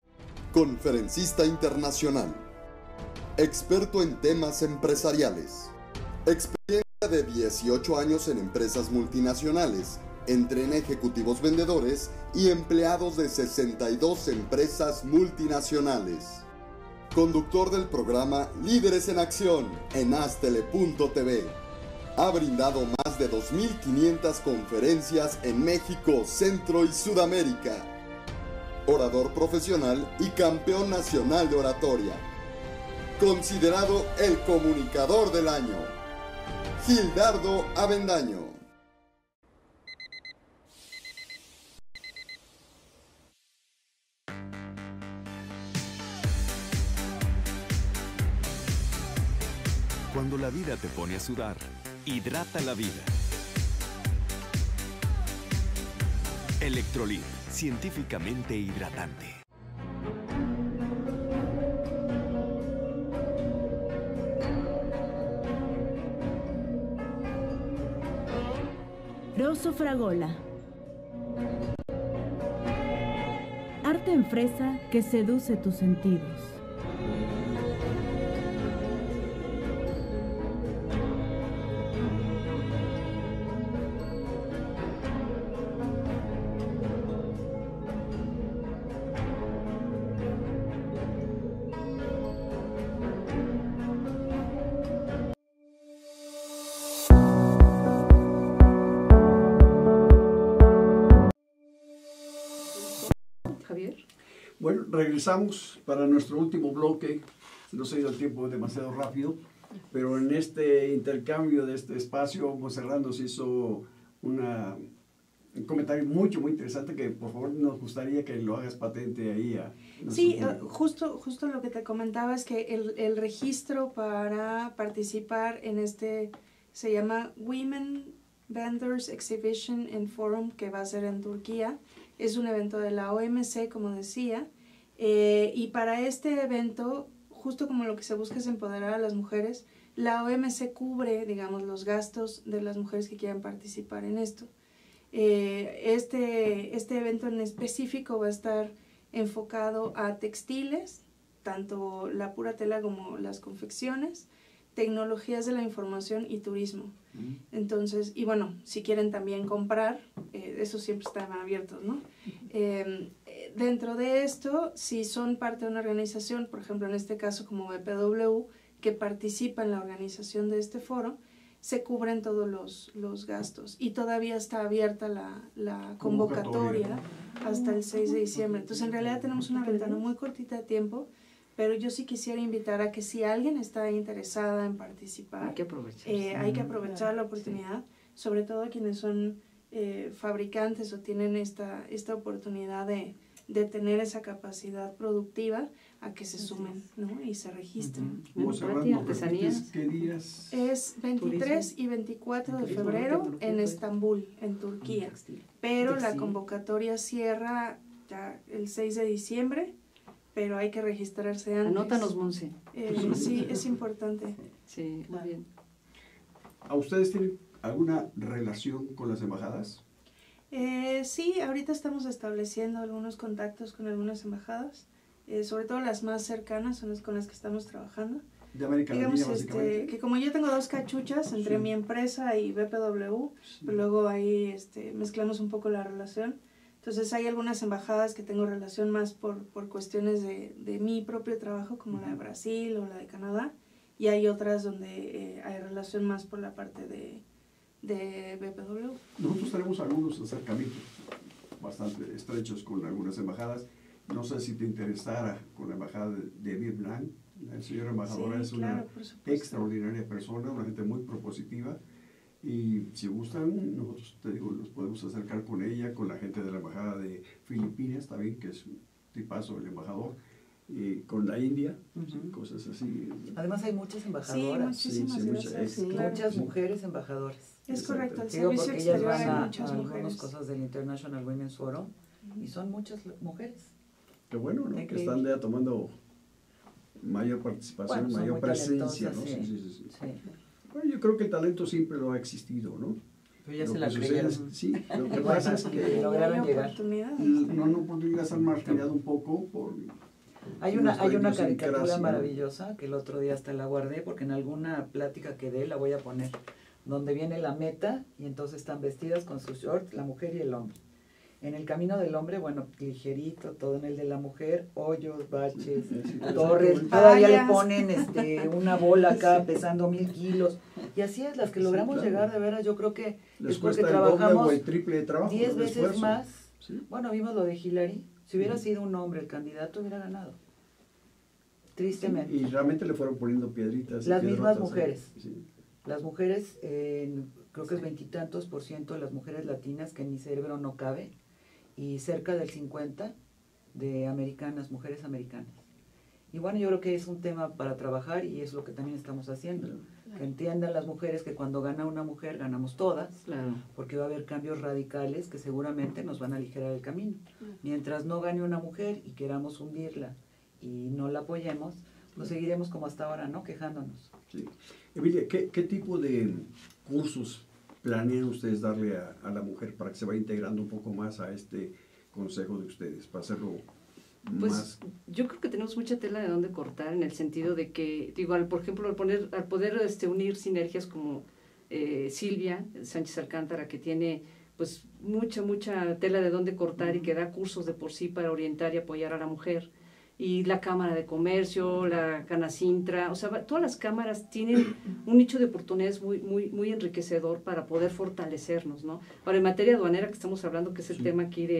conferencista internacional, experto en temas empresariales, experiencia de 18 años en empresas multinacionales, entre ejecutivos vendedores y empleados de 62 empresas multinacionales. Conductor del programa Líderes en Acción en Astele.tv. Ha brindado más de 2.500 conferencias en México, Centro y Sudamérica. Orador profesional y campeón nacional de oratoria. Considerado el comunicador del año. Gildardo Avendaño. Cuando la vida te pone a sudar, hidrata la vida. Electrolit, científicamente hidratante. Rosso Fragola. Arte en fresa que seduce tus sentidos. Bueno, regresamos para nuestro último bloque. No se ha ido el tiempo demasiado rápido, pero en este intercambio de este espacio, Montserrat nos hizo un comentario muy interesante que por favor nos gustaría que lo hagas patente ahí. Sí, justo lo que te comentaba es que el registro para participar en este se llama Women Vendors Exhibition and Forum, que va a ser en Turquía. Es un evento de la OMC, como decía, y para este evento, justo como lo que se busca es empoderar a las mujeres, la OMC cubre, digamos, los gastos de las mujeres que quieran participar en esto. Este evento en específico va a estar enfocado a textiles, tanto la pura tela como las confecciones, tecnologías de la información y turismo. Entonces, y bueno, si quieren también comprar, esos siempre están abiertos, ¿no? Dentro de esto, si son parte de una organización, por ejemplo, en este caso como BPW, que participa en la organización de este foro, se cubren todos los gastos y todavía está abierta la convocatoria hasta el 6 de diciembre. Entonces, en realidad tenemos una ventana muy cortita de tiempo, pero yo sí quisiera invitar a que si alguien está interesada en participar, hay que aprovechar la oportunidad, sobre todo quienes son fabricantes o tienen esta oportunidad de tener esa capacidad productiva, a que se sumen, ¿no? Y se registren. ¿Qué días? Es 23 y 24 de febrero en Estambul, en Turquía. Pero la convocatoria cierra ya el 6 de diciembre, pero hay que registrarse antes. Anótanos, Monse. Sí, es importante. Sí, muy bien. ¿A ustedes tienen alguna relación con las embajadas? Sí, ahorita estamos estableciendo algunos contactos con algunas embajadas, sobre todo las más cercanas son las con las que estamos trabajando. De América Latina, básicamente. Que como yo tengo dos cachuchas entre mi empresa y BPW, pues luego ahí mezclamos un poco la relación. Entonces hay algunas embajadas que tengo relación más por cuestiones de mi propio trabajo, como la de Brasil o la de Canadá, y hay otras donde hay relación más por la parte de BPW. Nosotros tenemos algunos acercamientos bastante estrechos con algunas embajadas. No sé si te interesara con la embajada de Vietnam. La señora embajadora es una extraordinaria persona, una gente muy propositiva. Y si gustan, nosotros, te digo, nos podemos acercar con ella, con la gente de la embajada de Filipinas también, que es un tipazo el embajador, y con la India, cosas así. Además hay muchas embajadoras. Sí, muchas mujeres embajadoras. Es correcto, el Digo, servicio porque ellas exterior van hay muchas mujeres. algunas cosas del International Women's Forum y son muchas mujeres. Qué bueno, ¿no? Que están ya tomando mayor participación, bueno, mayor presencia, ¿no? Sí. Bueno, yo creo que el talento siempre lo ha existido, ¿no? Pero ya se la creyeron. Sí, lo que pasa es que lograron llegar. una oportunidad se han marginado un poco Hay una caricatura idiosincrasia, ¿no? maravillosa que el otro día hasta la guardé porque en alguna plática que dé la voy a poner, donde viene la meta y entonces están vestidas con sus shorts la mujer y el hombre. En el camino del hombre, bueno, ligerito, todo. En el de la mujer, hoyos, baches, torres, todavía le ponen una bola acá pesando 1000 kilos. Y así es, las que logramos llegar de veras, yo creo que les es porque cuesta el doble trabajamos o el triple de trabajo, 10 de veces esfuerzo. más. Sí. Bueno, vimos lo de Hillary. Si hubiera sido un hombre el candidato, hubiera ganado. Tristemente. Y realmente le fueron poniendo piedritas. Las mismas piedrotas, mujeres. Sí. Las mujeres, creo que es 20 y tantos % de las mujeres latinas que en mi cerebro no cabe, y cerca del 50% de americanas, mujeres americanas. Y bueno, yo creo que es un tema para trabajar y es lo que también estamos haciendo. Que entiendan las mujeres que cuando gana una mujer, ganamos todas, porque va a haber cambios radicales que seguramente nos van a aligerar el camino. Mientras no gane una mujer y queramos hundirla y no la apoyemos, pues seguiremos como hasta ahora, ¿no? Quejándonos. Sí. Emilia, ¿qué tipo de cursos planean ustedes darle a la mujer para que se vaya integrando un poco más a este consejo de ustedes, para hacerlo pues más? Yo creo que tenemos mucha tela de dónde cortar, en el sentido de que, digo, por ejemplo, al poder unir sinergias como Silvia Sánchez Alcántara, que tiene pues mucha tela de dónde cortar y que da cursos de por sí para orientar y apoyar a la mujer, y la Cámara de Comercio, la Canacintra, o sea, todas las cámaras tienen un nicho de oportunidades muy enriquecedor para poder fortalecernos, ¿no? Ahora, en materia aduanera, que estamos hablando, que es el tema aquí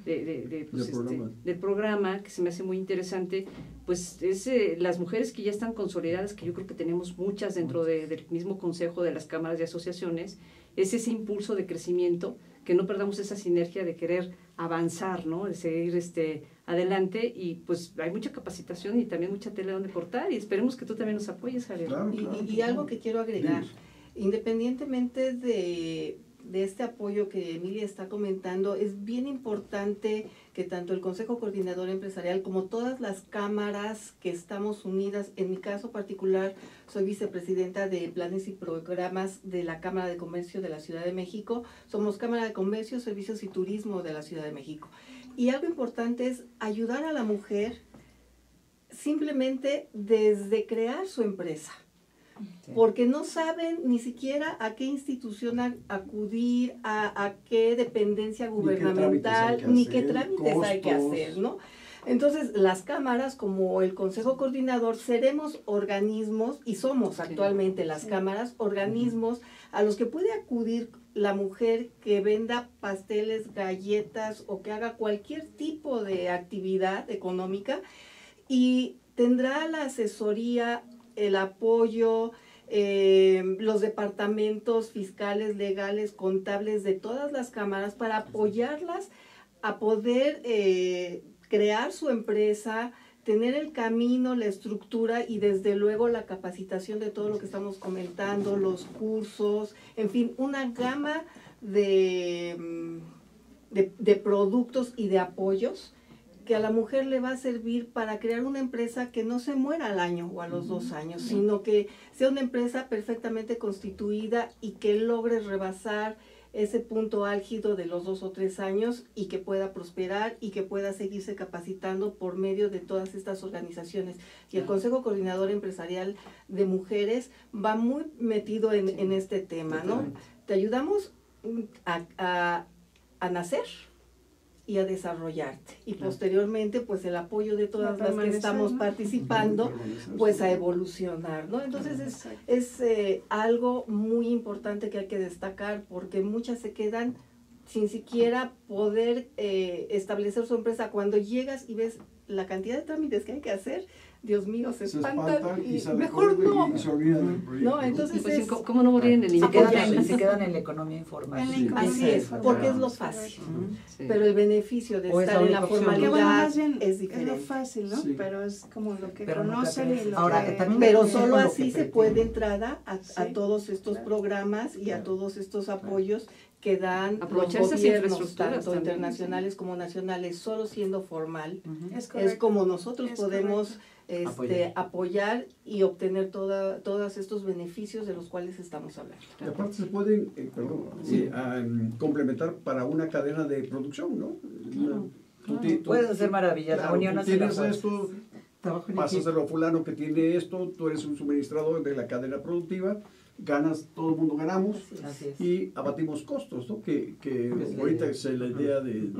del programa, que se me hace muy interesante, pues es las mujeres que ya están consolidadas, que yo creo que tenemos muchas dentro del mismo consejo de las cámaras y asociaciones, es ese impulso de crecimiento, que no perdamos esa sinergia de querer avanzar, ¿no? De seguir adelante, y pues hay mucha capacitación y también mucha tela donde cortar, y esperemos que tú también nos apoyes, Ariel. Claro, y algo que quiero agregar, independientemente de este apoyo que Emilia está comentando, es bien importante que tanto el Consejo Coordinador Empresarial como todas las cámaras que estamos unidas, en mi caso particular, soy vicepresidenta de Planes y Programas de la Cámara de Comercio de la Ciudad de México, somos Cámara de Comercio, Servicios y Turismo de la Ciudad de México. Y algo importante es ayudar a la mujer simplemente desde crear su empresa. Porque no saben ni siquiera a qué institución acudir, a qué dependencia gubernamental, ni qué trámites hay que hacer, ¿no? Entonces, las cámaras, como el Consejo Coordinador, seremos organismos, y somos actualmente las cámaras, organismos a los que puede acudir la mujer que venda pasteles, galletas o que haga cualquier tipo de actividad económica, y tendrá la asesoría, el apoyo, los departamentos fiscales, legales, contables de todas las cámaras para apoyarlas a poder crear su empresa, tener el camino, la estructura y desde luego la capacitación de todo lo que estamos comentando, los cursos, en fin, una gama de productos y de apoyos que a la mujer le va a servir para crear una empresa que no se muera al año o a los 2 años, sino que sea una empresa perfectamente constituida y que logre rebasar ese punto álgido de los 2 o 3 años y que pueda prosperar y que pueda seguirse capacitando por medio de todas estas organizaciones. Y el Consejo Coordinador Empresarial de Mujeres va muy metido en este tema, ¿no? Te ayudamos a nacer y a desarrollarte, y posteriormente pues el apoyo de todas las que estamos participando pues a evolucionar, ¿no? Entonces es algo muy importante que hay que destacar, porque muchas se quedan sin siquiera poder establecer su empresa. Cuando llegas y ves la cantidad de trámites que hay que hacer, Dios mío, se espantan y mejor no. No, entonces pues, ¿cómo no morir en el se quedan en la economía informal. Así es, porque es lo fácil. Pero el beneficio de estar en la formalidad es diferente. Es lo fácil, ¿no? Sí. Pero es como lo que conocen y lo ahora, que... Pero solo así se puede entrar a todos estos programas y a todos estos apoyos que dan los gobiernos, tanto internacionales como nacionales, solo siendo formal. Es como nosotros podemos apoyar y obtener todos estos beneficios de los cuales estamos hablando. Y aparte se pueden complementar para una cadena de producción, ¿no? Puedes hacer maravillas. Claro, la unión tú hace la tienes fuerza. esto, pásaselo a fulano que tiene esto, tú eres un suministrador de la cadena productiva, ganas, todo el mundo ganamos. Así es. Y abatimos costos, ¿no? Que Pues ahorita es la idea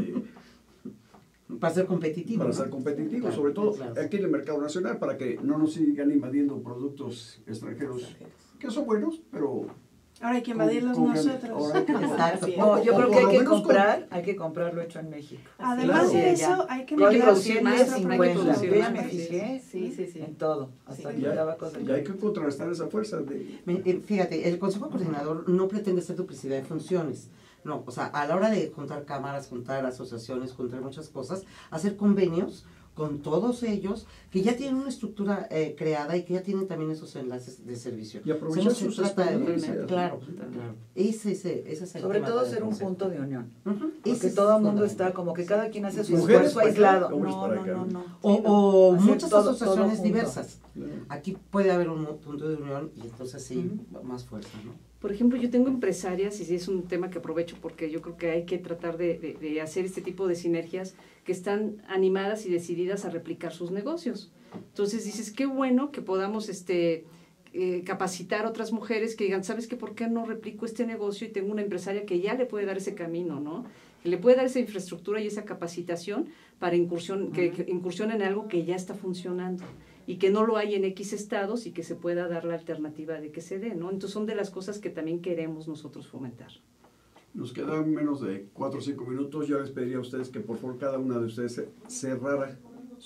para ser competitivo. para ¿no? ser competitivo, Claro, sobre todo claro. aquí en el mercado nacional, para que no nos sigan invadiendo productos extranjeros, que son buenos, pero... Ahora hay que invadirlos nosotros. Ahora hay que- Exacto. No, yo O creo que por lo hay que menos comprar, hay que comprarlo hecho en México. Además Claro. de eso, hay que Código mejorar producir nuestro 50. producto. Yo ya me fijé Sí. en todo, hasta Sí. que daba cosas. Y hay que contrarrestar esa fuerza de... Fíjate, el Consejo Coordinador no pretende hacer duplicidad de funciones. No, o sea, a la hora de juntar cámaras, juntar asociaciones, juntar muchas cosas, hacer convenios con todos ellos que ya tienen una estructura creada y que ya tienen también esos enlaces de servicio. Y aprovechar O sea, no sus se trata de- experiencias. Claro, claro. Ese es el Sobre tema todo del ser un Consejo. punto de unión. Ujú. Porque Ese es todo el mundo fundamental. está como que cada quien hace su Mujeres esfuerzo para acá, aislado. hombres No, para no, acá. no, no. O Hacer muchas todo asociaciones junto. diversas. Aquí puede haber un punto de unión y entonces sí, más fuerza, ¿no? Por ejemplo, yo tengo empresarias, y sí es un tema que aprovecho porque yo creo que hay que tratar de hacer este tipo de sinergias que están animadas y decididas a replicar sus negocios. Entonces dices, qué bueno que podamos capacitar a otras mujeres que digan, ¿sabes qué? ¿Por qué no replico este negocio y tengo una empresaria que ya le puede dar ese camino, ¿no? Que le puede dar esa infraestructura y esa capacitación para que incursione en algo que ya está funcionando y que no lo hay en X estados y que se pueda dar la alternativa de que se dé, ¿no? Entonces son de las cosas que también queremos nosotros fomentar. Nos quedan menos de 4 o 5 minutos. Yo les pediría a ustedes que por favor cada una de ustedes cerrara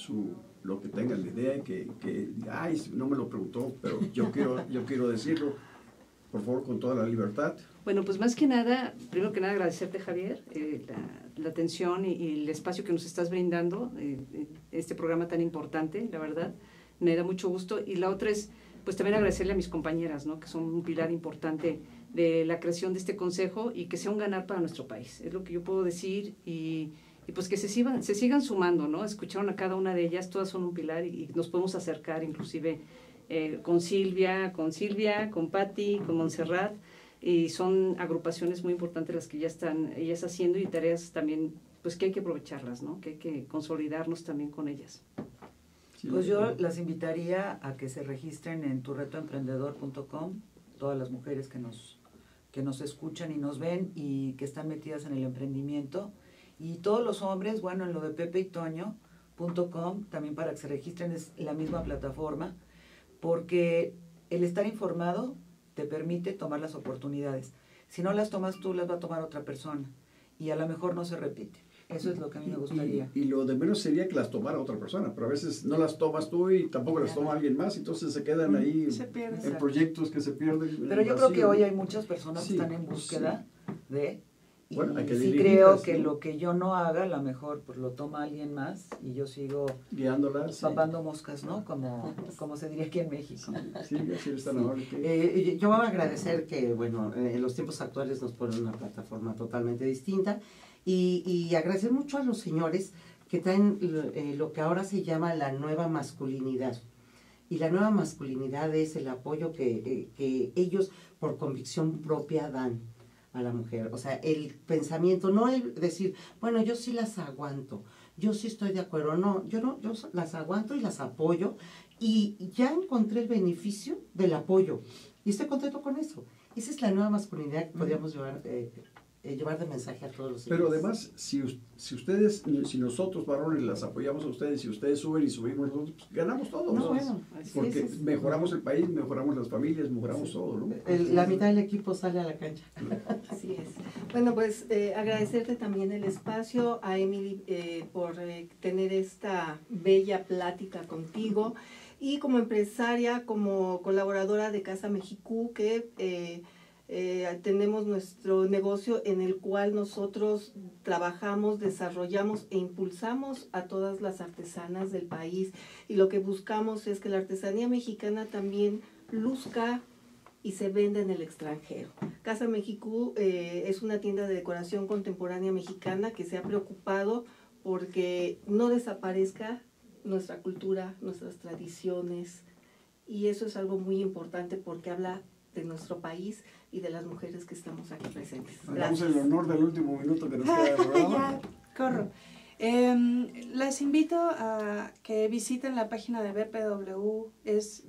lo que tengan la idea y que ay, no me lo preguntó, pero yo quiero decirlo, por favor, con toda la libertad. Bueno, pues más que nada, primero que nada agradecerte, Javier, la atención y el espacio que nos estás brindando, este programa tan importante, la verdad, me da mucho gusto. Y la otra es, pues también agradecerle a mis compañeras, ¿no? Que son un pilar importante de la creación de este consejo y que sea un ganar para nuestro país. Es lo que yo puedo decir y pues que se sigan sumando, ¿no? Escucharon a cada una de ellas, todas son un pilar y nos podemos acercar inclusive con Silvia, con Patti, con Montserrat, y son agrupaciones muy importantes las que ya están ellas haciendo y tareas también, pues que hay que aprovecharlas, ¿no? Que hay que consolidarnos también con ellas. Pues yo las invitaría a que se registren en turretoemprendedor.com, todas las mujeres que nos escuchan y nos ven y que están metidas en el emprendimiento, y todos los hombres, bueno, en lo de pepeytoño.com, también para que se registren, es la misma plataforma, porque el estar informado te permite tomar las oportunidades. Si no las tomas tú, las va a tomar otra persona, y a lo mejor no se repite. Eso es lo que a mí me gustaría. Y lo de menos sería que las tomara otra persona, pero a veces no las tomas tú y tampoco las toma alguien más, entonces se quedan ahí en proyectos que se pierden. Pero yo creo que hoy hay muchas personas que están en búsqueda de... Y bueno, hay que sí creo que lo que yo no haga, a lo mejor pues lo toma alguien más y yo sigo guiándolas, papando moscas, ¿no? Como se diría aquí en México. Sí, así es tan amable. Yo voy a agradecer que, bueno, en los tiempos actuales nos ponen una plataforma totalmente distinta y agradecer mucho a los señores que traen lo que ahora se llama la nueva masculinidad. Y la nueva masculinidad es el apoyo que ellos por convicción propia dan a la mujer, o sea, el pensamiento, no el decir, bueno, yo sí las aguanto, yo sí estoy de acuerdo, no, yo las aguanto y las apoyo y ya encontré el beneficio del apoyo y estoy contento con eso. Esa es la nueva masculinidad que podríamos llevar de mensaje a todos los hijos. Pero además, si nosotros varones las apoyamos a ustedes, si ustedes suben y subimos nosotros, pues ganamos todos. No, bueno, porque mejoramos el país, mejoramos las familias, mejoramos todo, ¿no? La mitad del equipo sale a la cancha. Así es. Bueno, pues agradecerte también el espacio, a Emily por tener esta bella plática contigo, y como empresaria, como colaboradora de Casa Mexicú, que tenemos nuestro negocio en el cual nosotros trabajamos, desarrollamos e impulsamos a todas las artesanas del país, y lo que buscamos es que la artesanía mexicana también luzca y se venda en el extranjero. Casa Mexicú es una tienda de decoración contemporánea mexicana que se ha preocupado porque no desaparezca nuestra cultura, nuestras tradiciones, y eso es algo muy importante porque habla de nuestro país y de las mujeres que estamos aquí presentes. Damos el honor del último minuto que nos queda del programa. Ya, corro. Les invito a que visiten la página de BPW, es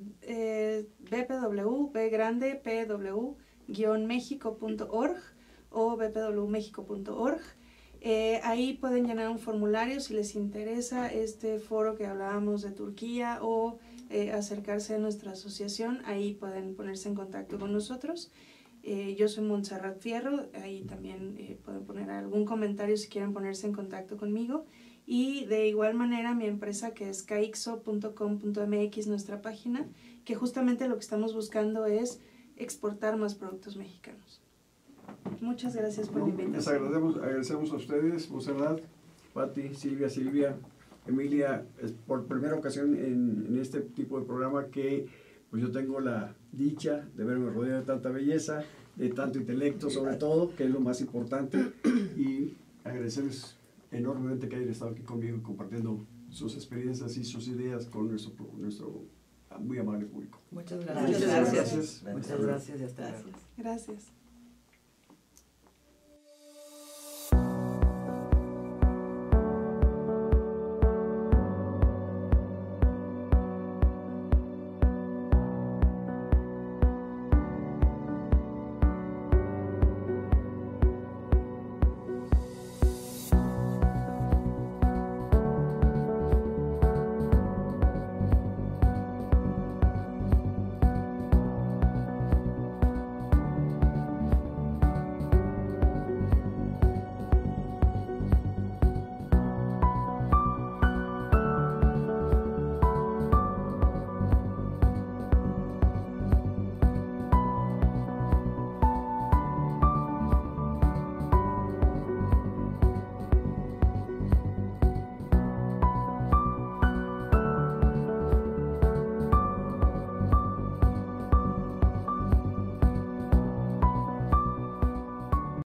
bpw-mexico.org o bpwmexico.org. Ahí pueden llenar un formulario si les interesa este foro que hablábamos de Turquía o acercarse a nuestra asociación. Ahí pueden ponerse en contacto con nosotros. Yo soy Montserrat Fierro, ahí también pueden poner algún comentario si quieren ponerse en contacto conmigo. Y de igual manera mi empresa, que es caixo.com.mx, nuestra página, que justamente lo que estamos buscando es exportar más productos mexicanos. Muchas gracias por la invitación. Les agradecemos a ustedes, Montserrat, Pati, Silvia, Emilia, es por primera ocasión en este tipo de programa que pues yo tengo la dicha de verme rodeado de tanta belleza, de tanto intelecto sobre todo, que es lo más importante, y agradecerles enormemente que hayan estado aquí conmigo compartiendo sus experiencias y sus ideas con nuestro muy amable público. Muchas gracias. Muchas gracias. Muchas gracias y hasta luego. Gracias.